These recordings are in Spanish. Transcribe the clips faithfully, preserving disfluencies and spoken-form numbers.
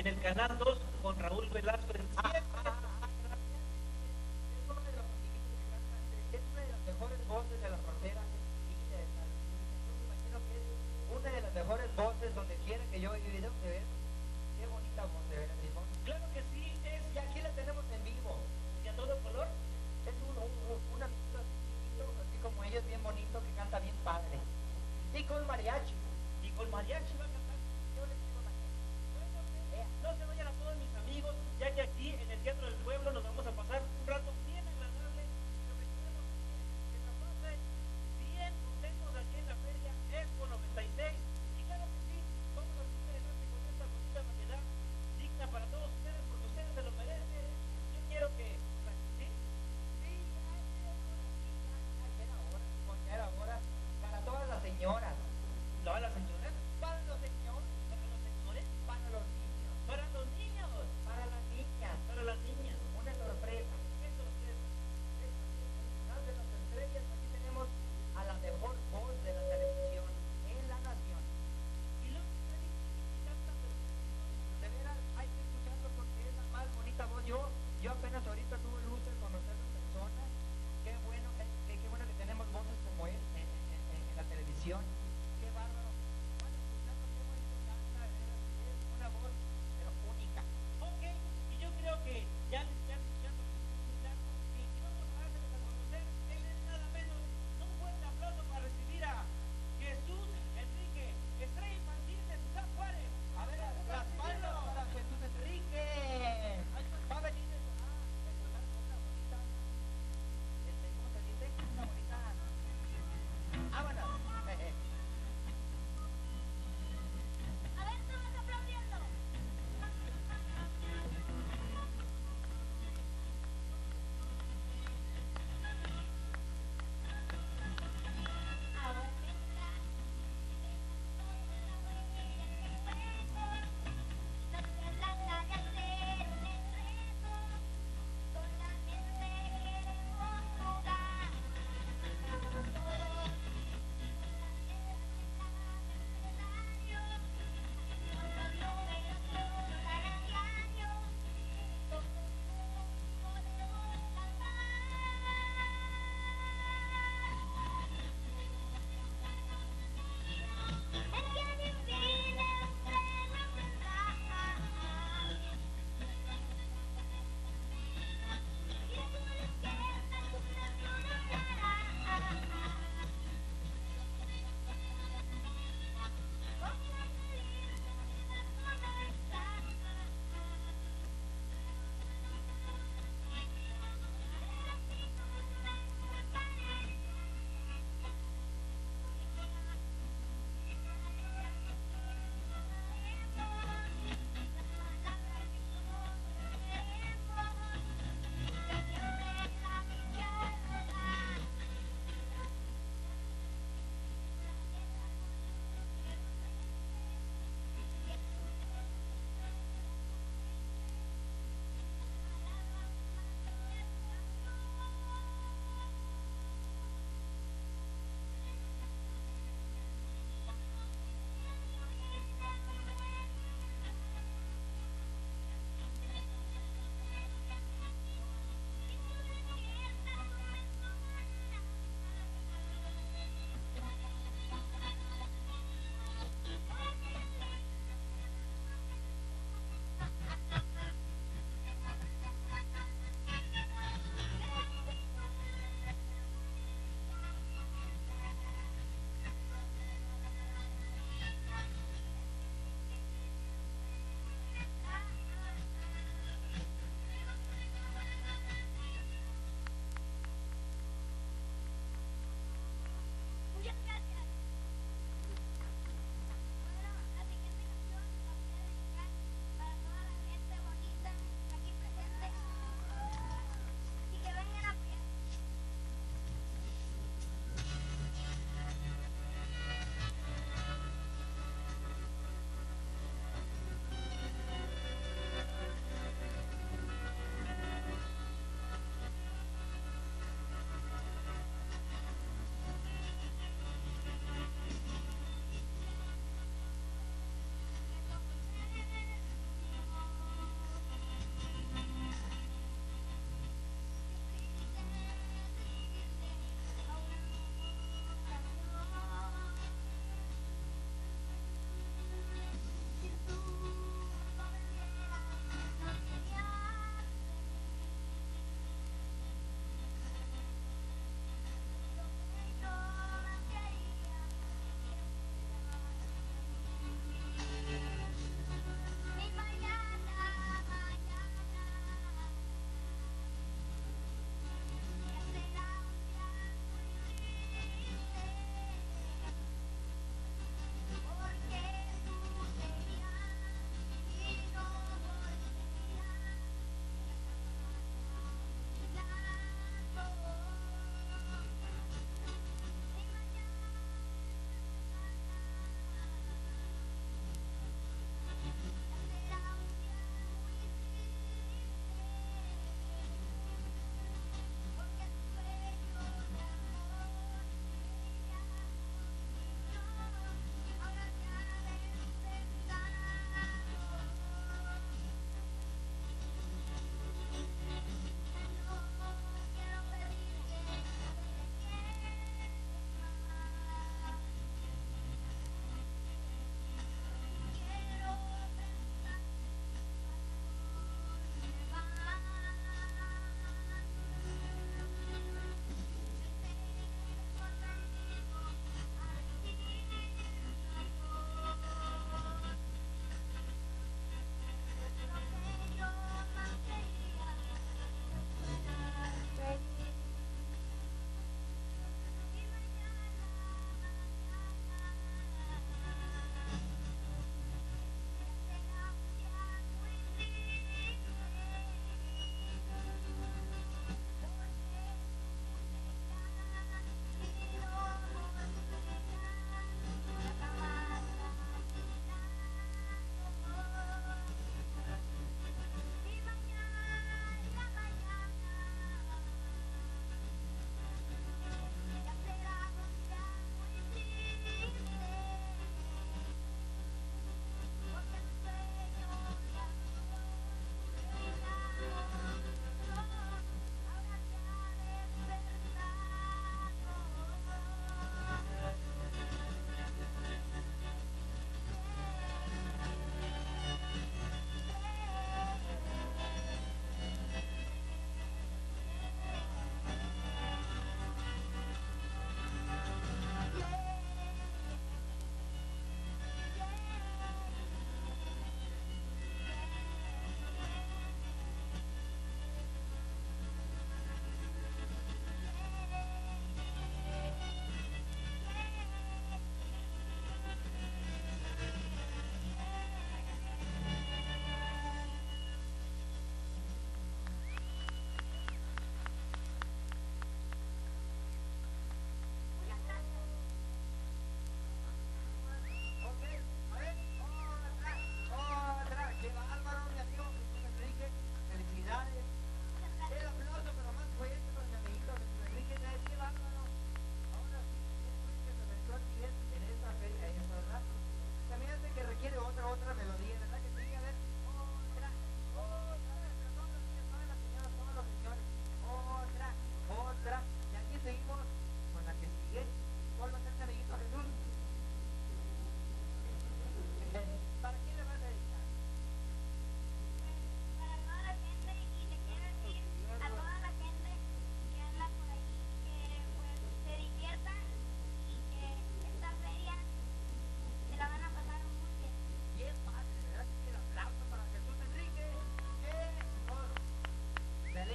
en el Canal dos con Raúl Velasco en Ah, siete. ah, ah, gracias. Es uno de los amiguitos que canta, es una de las mejores voces de la frontera y de la República. Yo me imagino que es una de las mejores voces donde quiera que yo he vivido, de ver. Qué bonita voz, de veras, Simón. Claro que sí, es Y aquí la tenemos en vivo. y a todo color. Es un, un, un, un amiguito así chiquito, así como ella, es bien bonito, que canta bien padre. Y con mariachi. Y con mariachi va a cantar. Yo les digo la gente. Bueno, Vea. no se vayan a todos mis amigos, ya que aquí en el Teatro del Pueblo nos vamos a pasar un rato bien agradable. Lo que queremos que se pasen bien contentos aquí en la feria Expo noventa y seis. Y claro que sí, vamos a seguir adelante con esta bonita variedad digna para todos ustedes, porque ustedes se lo merecen. Yo quiero que... ¿Sí? Sí, ya era hora, sí, ya, ya era hora, ya era hora. Para todas las señoras. ¿Lo va la señora? Para los señores. ¿Para los señores? Para los niños. Para los niños. Para las niñas. Para las niñas. Una sorpresa. ¿Qué sorpresa? Final de las estrellas, aquí tenemos a la mejor voz de la televisión en la nación. Y luego está difícil cantar, pero... De veras, hay que escucharlo porque es la más bonita voz. Yo, yo apenas ahorita tuve el gusto de conocerlo en persona. Qué bueno, que, que- qué bueno que tenemos voces como él en, en- en- en la televisión. Qué bárbaro. Van a escucharlo, qué bonito canta, de veras. Es una voz, pero única. Ok, y yo creo que ya les ya escuchando que si vamos a dárselos a conocer, él es nada menos. Un fuerte aplauso para recibir a Jesús Enrique, estrella infantil de Ciudad Juárez. A ver, las manos para Jesús Enrique. Va a venir el, ah, el sonar con una bonita, este, ¿cómo se dice? Una bonita. Vámonos.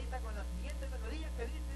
ahorita con la siguiente melodía que dice